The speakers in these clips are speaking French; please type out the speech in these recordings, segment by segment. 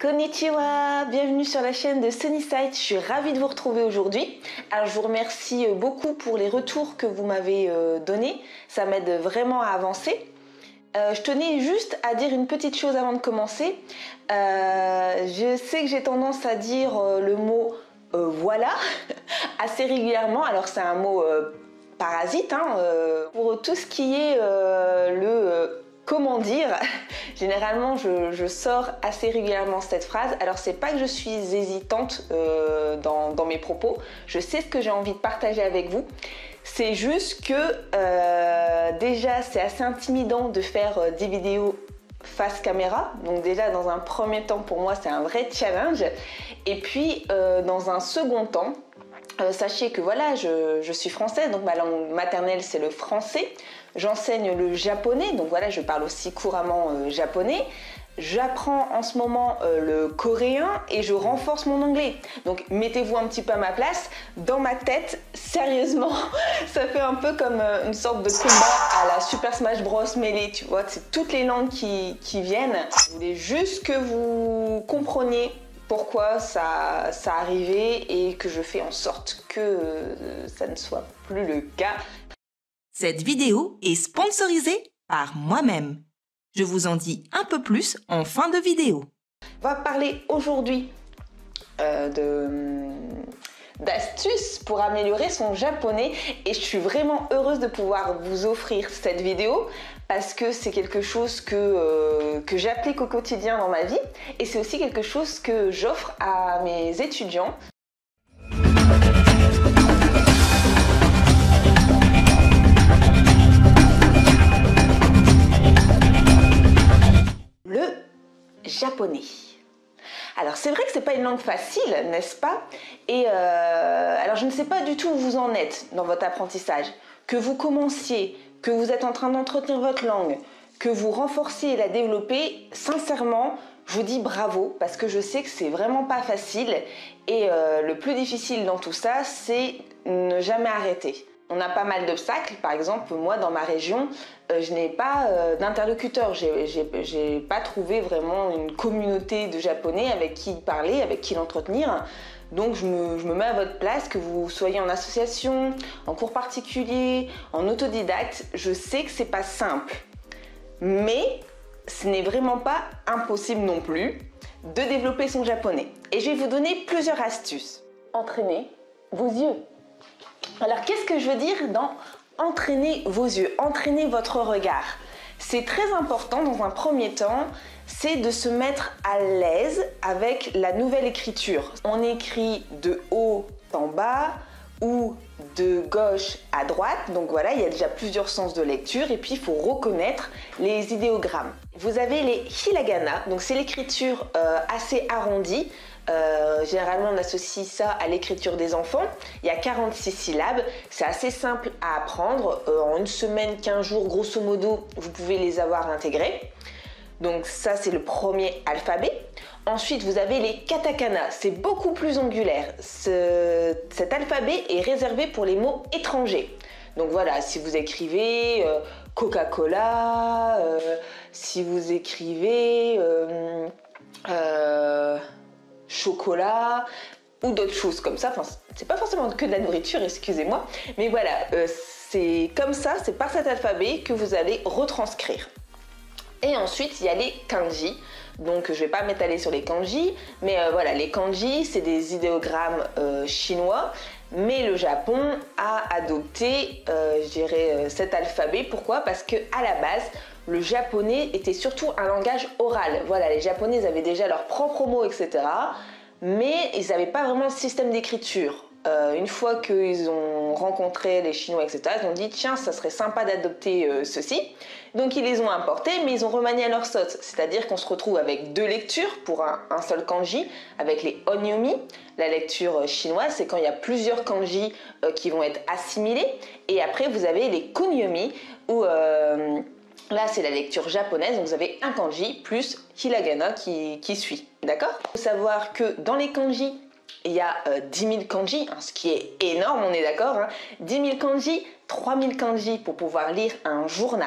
Konnichiwa, bienvenue sur la chaîne de Sunnyside, je suis ravie de vous retrouver aujourd'hui. Alors je vous remercie beaucoup pour les retours que vous m'avez donnés, ça m'aide vraiment à avancer. Je tenais juste à dire une petite chose avant de commencer. Je sais que j'ai tendance à dire le mot voilà assez régulièrement, alors c'est un mot parasite pour tout ce qui est comment dire, généralement je sors assez régulièrement cette phrase. Alors c'est pas que je suis hésitante dans mes propos, je sais ce que j'ai envie de partager avec vous. C'est juste que déjà c'est assez intimidant de faire des vidéos face caméra. Donc déjà dans un premier temps pour moi c'est un vrai challenge. Et puis dans un second temps, sachez que voilà, je suis française, donc ma langue maternelle c'est le français. J'enseigne le japonais, donc voilà, je parle aussi couramment japonais. J'apprends en ce moment le coréen et je renforce mon anglais. Donc mettez-vous un petit peu à ma place. Dans ma tête, sérieusement, ça fait un peu comme une sorte de combat à la Super Smash Bros Melee, tu vois. C'est toutes les langues qui viennent. Je voulais juste que vous compreniez pourquoi ça arrivait et que je fais en sorte que ça ne soit plus le cas. Cette vidéo est sponsorisée par moi-même. Je vous en dis un peu plus en fin de vidéo. On va parler aujourd'hui d'astuces pour améliorer son japonais et je suis vraiment heureuse de pouvoir vous offrir cette vidéo parce que c'est quelque chose que j'applique au quotidien dans ma vie et c'est aussi quelque chose que j'offre à mes étudiants. Le japonais. Alors c'est vrai que c'est pas une langue facile, n'est-ce pas? Et alors je ne sais pas du tout où vous en êtes dans votre apprentissage. Que vous commenciez, que vous êtes en train d'entretenir votre langue, que vous renforciez et la développez, sincèrement, je vous dis bravo parce que je sais que c'est vraiment pas facile et le plus difficile dans tout ça, c'est ne jamais arrêter. On a pas mal d'obstacles, par exemple moi dans ma région, je n'ai pas d'interlocuteur, j'ai pas trouvé vraiment une communauté de japonais avec qui parler, avec qui l'entretenir. Donc je me mets à votre place, que vous soyez en association, en cours particulier, en autodidacte, je sais que c'est pas simple. Mais ce n'est vraiment pas impossible non plus de développer son japonais. Et je vais vous donner plusieurs astuces. Entraînez vos yeux. Alors qu'est-ce que je veux dire dans entraîner vos yeux, entraîner votre regard? C'est très important dans un premier temps, c'est de se mettre à l'aise avec la nouvelle écriture. On écrit de haut en bas ou de gauche à droite, donc voilà, il y a déjà plusieurs sens de lecture et puis il faut reconnaître les idéogrammes. Vous avez les hiragana, donc c'est l'écriture assez arrondie. Généralement on associe ça à l'écriture des enfants. Il y a 46 syllabes, c'est assez simple à apprendre. En une semaine, 15 jours, grosso modo, vous pouvez les avoir intégrés. Donc ça c'est le premier alphabet. Ensuite vous avez les katakana, c'est beaucoup plus angulaire. Cet alphabet est réservé pour les mots étrangers. Donc voilà, si vous écrivez Coca-Cola, si vous écrivez chocolat ou d'autres choses comme ça, enfin c'est pas forcément que de la nourriture, excusez-moi, mais voilà, c'est comme ça, c'est par cet alphabet que vous allez retranscrire. Et ensuite il y a les kanji, donc je vais pas m'étaler sur les kanji, mais voilà, les kanji c'est des idéogrammes chinois, mais le Japon a adopté je dirais cet alphabet. Pourquoi? Parce que à la base le japonais était surtout un langage oral. Voilà, les japonais avaient déjà leurs propres mots, etc. Mais ils n'avaient pas vraiment de système d'écriture. Une fois qu'ils ont rencontré les Chinois, etc., ils ont dit tiens, ça serait sympa d'adopter ceci. Donc ils les ont importés, mais ils ont remanié à leur sauce. C'est-à-dire qu'on se retrouve avec deux lectures pour un seul kanji, avec les onyomi. La lecture chinoise, c'est quand il y a plusieurs kanji qui vont être assimilés. Et après, vous avez les kunyomi, où là, c'est la lecture japonaise, donc vous avez un kanji plus hiragana qui suit, d'accord? Il faut savoir que dans les kanji, il y a 10 000 kanji, ce qui est énorme, on est d'accord, 10 000 kanji, 3 000 kanji pour pouvoir lire un journal,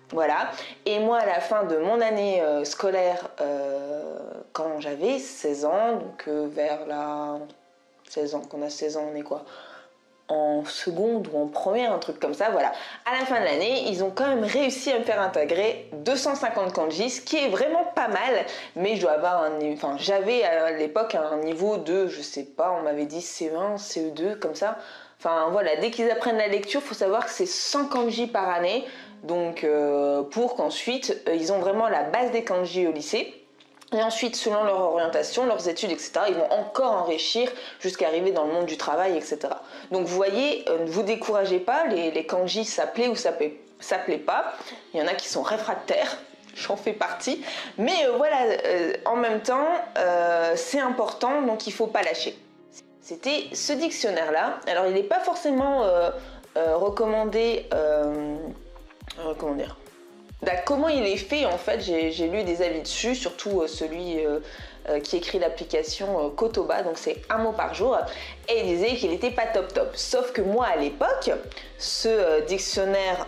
Voilà. Et moi, à la fin de mon année scolaire, quand j'avais 16 ans, donc vers la 16 ans, qu'on a 16 ans, on est quoi? En seconde ou en première, un truc comme ça, voilà. À la fin de l'année, ils ont quand même réussi à me faire intégrer 250 kanji, ce qui est vraiment pas mal, mais je dois avoir un niveau, enfin, j'avais à l'époque un niveau de, je sais pas, on m'avait dit CE1, CE2, comme ça. Enfin, voilà, dès qu'ils apprennent la lecture, faut savoir que c'est 100 kanji par année, donc pour qu'ensuite, ils ont vraiment la base des kanji au lycée. Et ensuite, selon leur orientation, leurs études, etc., ils vont encore enrichir jusqu'à arriver dans le monde du travail, etc. Donc vous voyez, ne vous découragez pas, les kanji, ça plaît ou ça plaît pas. Il y en a qui sont réfractaires, j'en fais partie. Mais voilà, en même temps, c'est important, donc il ne faut pas lâcher. C'était ce dictionnaire-là. Alors il n'est pas forcément recommandé... comment dire ? Comment il est fait, en fait, j'ai lu des avis dessus, surtout celui qui écrit l'application Kotoba, donc c'est un mot par jour, et il disait qu'il n'était pas top top. Sauf que moi, à l'époque, ce dictionnaire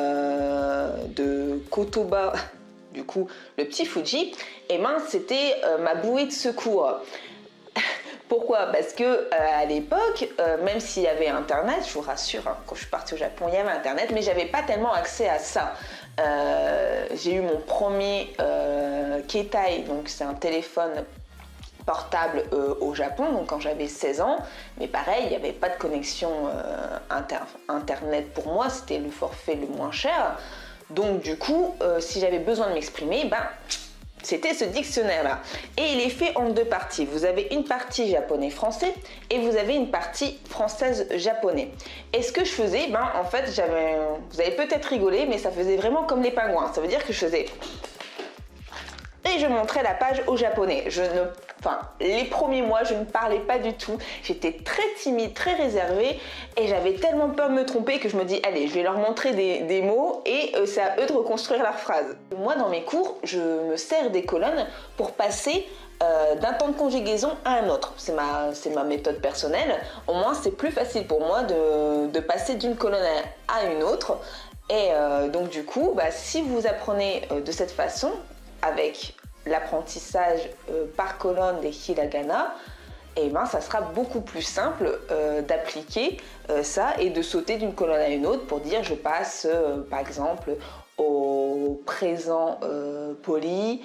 de Kotoba, du coup, le petit Fuji, eh ben, c'était ma bouée de secours. Pourquoi? Parce que à l'époque, même s'il y avait Internet, je vous rassure, hein, quand je suis partie au Japon, il y avait Internet, mais j'avais pas tellement accès à ça. J'ai eu mon premier Keitai, donc c'est un téléphone portable au Japon, donc quand j'avais 16 ans, mais pareil, il n'y avait pas de connexion Internet pour moi, c'était le forfait le moins cher. Donc du coup, si j'avais besoin de m'exprimer, ben... c'était ce dictionnaire-là. Et il est fait en deux parties. Vous avez une partie japonais-français et vous avez une partie française-japonais. Et ce que je faisais, ben, en fait, vous allez peut-être rigoler, mais ça faisait vraiment comme les pingouins. Ça veut dire que je faisais... et je montrais la page au japonais. Les premiers mois, je ne parlais pas du tout. J'étais très timide, très réservée et j'avais tellement peur de me tromper que je me dis, allez, je vais leur montrer des mots et c'est à eux de reconstruire leurs phrases. Moi, dans mes cours, je me sers des colonnes pour passer d'un temps de conjugaison à un autre. C'est ma méthode personnelle. Au moins, c'est plus facile pour moi de passer d'une colonne à une autre. Et donc, du coup, si vous apprenez de cette façon, avec l'apprentissage par colonne des hiragana, et ben ça sera beaucoup plus simple d'appliquer ça et de sauter d'une colonne à une autre pour dire je passe par exemple au présent poli,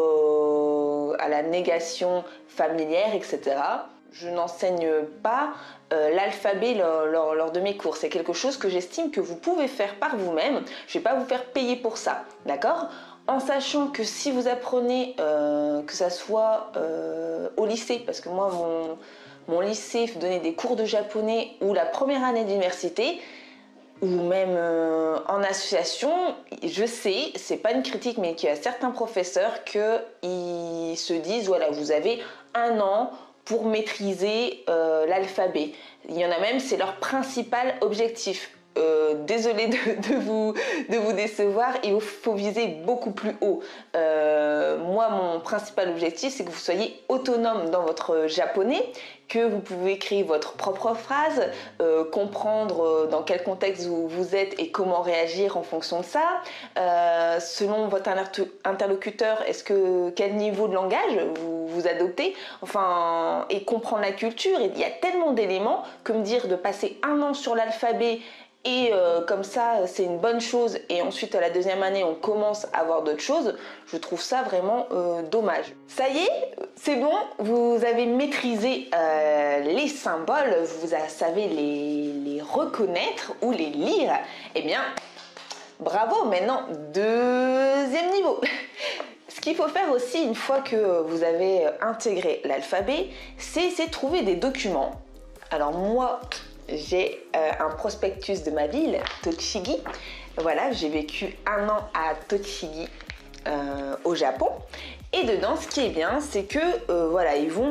à la négation familière, etc. Je n'enseigne pas l'alphabet lors de mes cours. C'est quelque chose que j'estime que vous pouvez faire par vous-même. Je ne vais pas vous faire payer pour ça, d'accord ? En sachant que si vous apprenez, que ça soit au lycée, parce que moi, mon lycée donnait des cours de japonais ou la première année d'université, ou même en association, je sais, c'est pas une critique, mais qu'il y a certains professeurs qui se disent, voilà, vous avez 1 an pour maîtriser l'alphabet. Il y en a même, c'est leur principal objectif. Désolée de vous décevoir, il faut viser beaucoup plus haut. Moi, mon principal objectif, c'est que vous soyez autonome dans votre japonais, que vous pouvez créer votre propre phrase, comprendre dans quel contexte vous êtes et comment réagir en fonction de ça. Selon votre interlocuteur, quel niveau de langage vous adoptez, enfin, et comprendre la culture. Il y a tellement d'éléments que me dire de passer 1 an sur l'alphabet et comme ça c'est une bonne chose et ensuite à la deuxième année on commence à voir d'autres choses, je trouve ça vraiment dommage. Ça y est, c'est bon, vous avez maîtrisé les symboles, vous savez les reconnaître ou les lire, eh bien bravo, maintenant deuxième niveau. Ce qu'il faut faire aussi une fois que vous avez intégré l'alphabet, c'est essayer de trouver des documents. Alors moi, j'ai un prospectus de ma ville, Tochigi. Voilà, j'ai vécu 1 an à Tochigi, au Japon. Et dedans, ce qui est bien, c'est que voilà, ils vont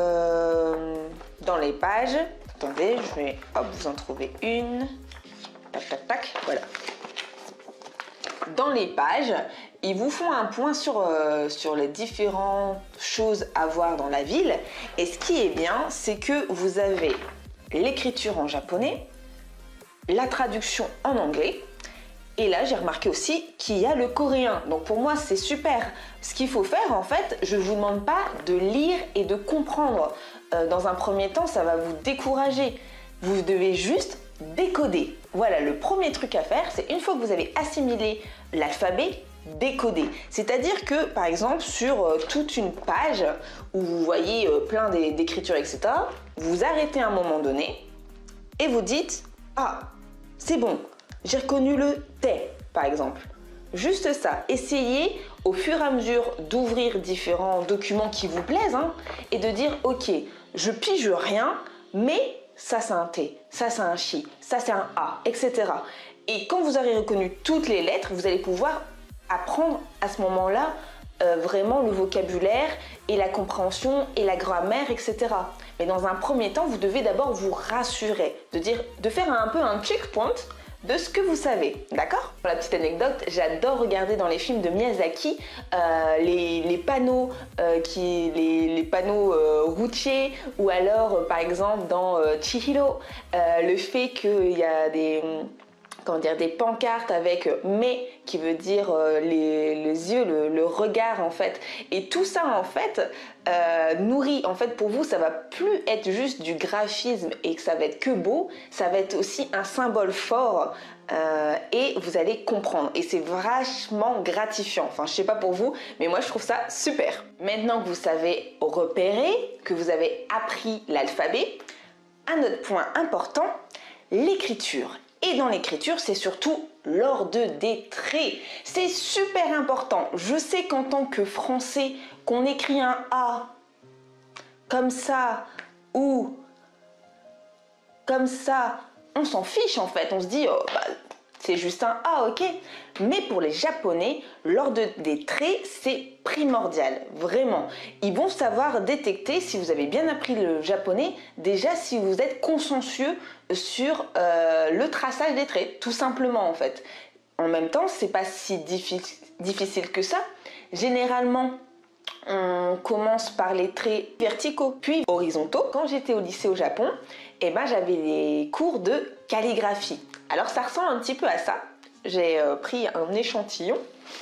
dans les pages. Attendez, je vais vous en trouver une. Tac, tac, tac. Voilà. Dans les pages, ils vous font un point sur les différentes choses à voir dans la ville. Et ce qui est bien, c'est que vous avez l'écriture en japonais, la traduction en anglais Et là, j'ai remarqué aussi qu'il y a le coréen. Donc pour moi, c'est super. Ce qu'il faut faire, en fait, je ne vous demande pas de lire et de comprendre. Dans un premier temps, ça va vous décourager. Vous devez juste décoder. Voilà, le premier truc à faire, c'est une fois que vous avez assimilé l'alphabet, décoder. C'est-à-dire que, par exemple, sur toute une page où vous voyez plein d'écritures, etc., vous arrêtez à un moment donné et vous dites « Ah, c'est bon, j'ai reconnu le « T », par exemple. » Juste ça. Essayez au fur et à mesure d'ouvrir différents documents qui vous plaisent et de dire « Ok, je pige rien, mais ça c'est un T, ça c'est un chi, ça c'est un A, etc. » Et quand vous aurez reconnu toutes les lettres, vous allez pouvoir apprendre à ce moment-là vraiment le vocabulaire et la compréhension et la grammaire, etc. Mais dans un premier temps, vous devez d'abord vous rassurer, de faire un peu un checkpoint de ce que vous savez, d'accord? Pour la petite anecdote, j'adore regarder dans les films de Miyazaki les panneaux, les panneaux routiers, ou alors par exemple dans Chihiro, le fait qu'il y a des pancartes avec « mais » qui veut dire les yeux, le regard en fait. Et tout ça en fait nourrit, en fait pour vous ça va plus être juste du graphisme et que ça va être que beau, ça va être aussi un symbole fort et vous allez comprendre. Et c'est vachement gratifiant. Enfin je sais pas pour vous, mais moi je trouve ça super. Maintenant que vous savez repérer, que vous avez appris l'alphabet, un autre point important, l'écriture. Et dans l'écriture, c'est surtout l'ordre des traits. C'est super important. Je sais qu'en tant que Français, qu'on écrit un A comme ça ou comme ça, on s'en fiche en fait. On se dit, oh, bah, c'est juste un A, ok. Mais pour les Japonais, l'ordre des traits, c'est primordial, vraiment. Ils vont savoir détecter, si vous avez bien appris le japonais, déjà si vous êtes consciencieux sur le traçage des traits, tout simplement en fait. En même temps, c'est pas si difficile que ça. Généralement, on commence par les traits verticaux, puis horizontaux. Quand j'étais au lycée au Japon, j'avais des cours de calligraphie. Alors ça ressemble un petit peu à ça. J'ai pris un échantillon.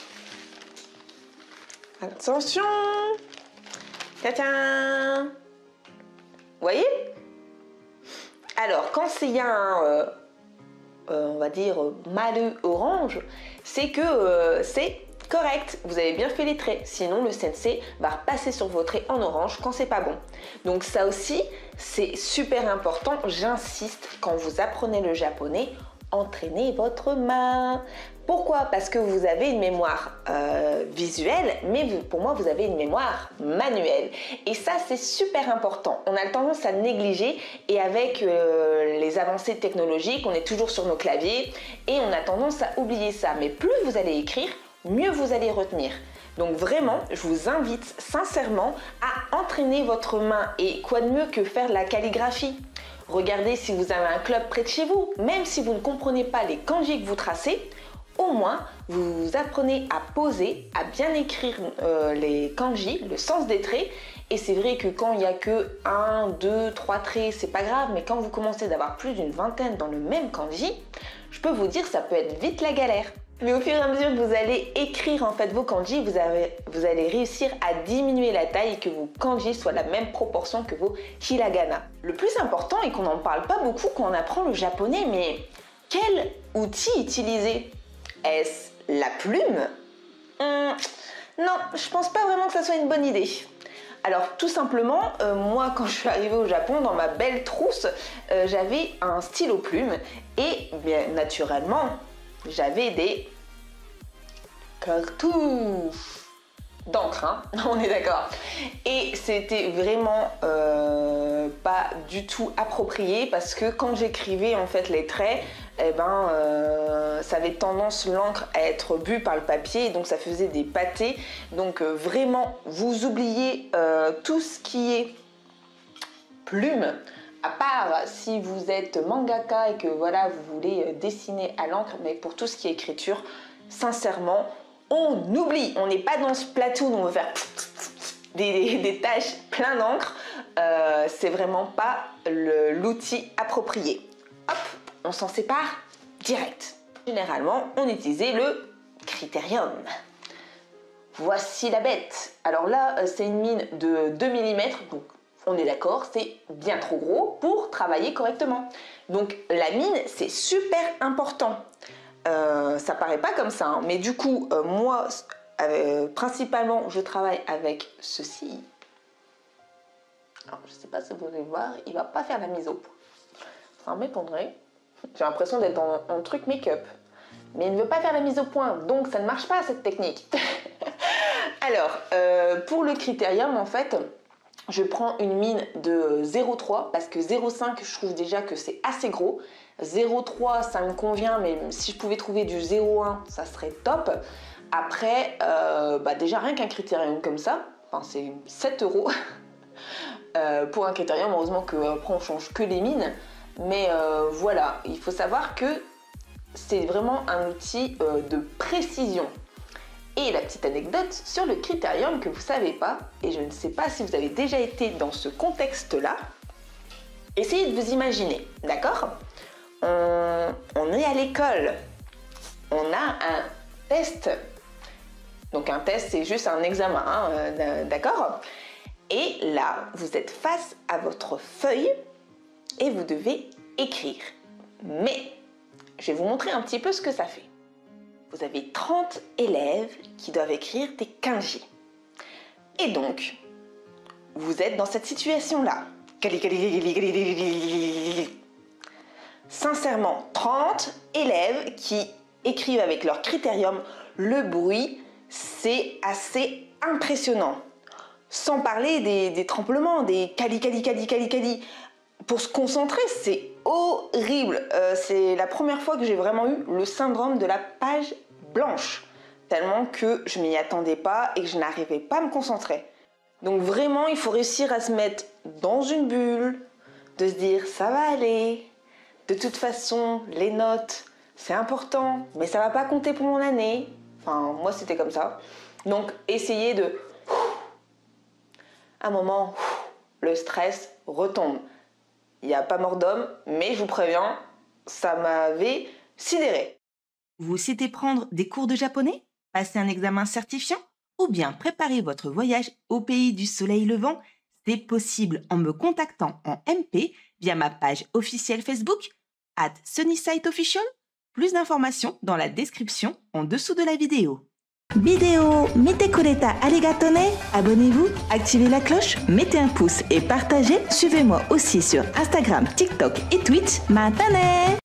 Attention! Tadam! Vous voyez? Alors, quand il y a un, on va dire, maleux orange, c'est que c'est correct, vous avez bien fait les traits. Sinon, le sensei va repasser sur vos traits en orange quand c'est pas bon. Donc ça aussi, c'est super important. J'insiste, quand vous apprenez le japonais, entraînez votre main. Pourquoi? Parce que vous avez une mémoire visuelle, mais pour moi, vous avez une mémoire manuelle. Et ça, c'est super important. On a tendance à négliger et avec les avancées technologiques, on est toujours sur nos claviers et on a tendance à oublier ça. Mais plus vous allez écrire, mieux vous allez retenir. Donc vraiment, je vous invite sincèrement à entraîner votre main. Et quoi de mieux que faire de la calligraphie? Regardez si vous avez un club près de chez vous. Même si vous ne comprenez pas les kanji que vous tracez, au moins vous apprenez à poser, à bien écrire les kanji, le sens des traits. Et c'est vrai que quand il n'y a que 1, 2, 3 traits, c'est pas grave. Mais quand vous commencez d'avoir plus d'une vingtaine dans le même kanji, je peux vous dire ça peut être vite la galère. Mais au fur et à mesure que vous allez écrire en fait vos kanji, vous allez réussir à diminuer la taille et que vos kanji soient la même proportion que vos hiragana. Le plus important et qu'on n'en parle pas beaucoup quand on apprend le japonais, mais quel outil utiliser? Est-ce la plume? Non, je pense pas vraiment que ça soit une bonne idée. Alors tout simplement, moi quand je suis arrivée au Japon, dans ma belle trousse, j'avais un stylo plume et bien naturellement, j'avais des cartouches d'encre, hein, on est d'accord. Et c'était vraiment pas du tout approprié parce que quand j'écrivais en fait les traits, ça avait tendance l'encre à être bue par le papier et donc ça faisait des pâtés. Donc vraiment, vous oubliez tout ce qui est plume. À part si vous êtes mangaka et que voilà, vous voulez dessiner à l'encre, mais pour tout ce qui est écriture, sincèrement, on oublie. On n'est pas dans ce plateau où on va faire des tâches plein d'encre. C'est vraiment pas l'outil approprié. Hop, on s'en sépare direct. Généralement, on utilisait le critérium. Voici la bête. Alors là, c'est une mine de 2 mm, donc on est d'accord, c'est bien trop gros pour travailler correctement. Donc la mine, c'est super important. Ça paraît pas comme ça, hein, mais du coup, moi, principalement, je travaille avec ceci. Alors, je sais pas si vous allez voir, il va pas faire la mise au point. Ça m'étonnerait. J'ai l'impression d'être en truc make-up. Mais il ne veut pas faire la mise au point, donc ça ne marche pas cette technique. Alors, pour le critérium, en fait, je prends une mine de 0,3 parce que 0,5, je trouve déjà que c'est assez gros. 0,3, ça me convient, mais si je pouvais trouver du 0,1, ça serait top. Après, déjà rien qu'un critérium comme ça, c'est 7 € pour un critérium. Heureusement qu'après on change que les mines. Mais voilà, il faut savoir que c'est vraiment un outil de précision. Et la petite anecdote sur le critérium que vous ne savez pas, et je ne sais pas si vous avez déjà été dans ce contexte-là, essayez de vous imaginer, d'accord ? On est à l'école, on a un test. Donc un test, c'est juste un examen, hein, d'accord ? Et là, vous êtes face à votre feuille et vous devez écrire. Mais je vais vous montrer un petit peu ce que ça fait. Vous avez 30 élèves qui doivent écrire des kanji. Et donc, vous êtes dans cette situation-là. Sincèrement, 30 élèves qui écrivent avec leur critérium, le bruit, c'est assez impressionnant. Sans parler des tremblements, des cali. Pour se concentrer, c'est horrible. C'est la première fois que j'ai vraiment eu le syndrome de la page blanche. Tellement que je m'y attendais pas et que je n'arrivais pas à me concentrer. Donc vraiment, il faut réussir à se mettre dans une bulle, de se dire ça va aller. De toute façon, les notes, c'est important, mais ça va pas compter pour mon année. Enfin, moi, c'était comme ça. Donc, essayez de... À un moment, le stress retombe. Il n'y a pas mort d'homme, mais je vous préviens, ça m'avait sidéré. Vous souhaitez prendre des cours de japonais, passer un examen certifiant ou bien préparer votre voyage au pays du soleil levant? C'est possible en me contactant en MP via ma page officielle Facebook @sunnysiteofficial. Plus d'informations dans la description en dessous de la vidéo. Vidéo mite kureta arigato ne. Abonnez-vous, activez la cloche, mettez un pouce et partagez. Suivez-moi aussi sur Instagram, TikTok et Twitch. Mata ne!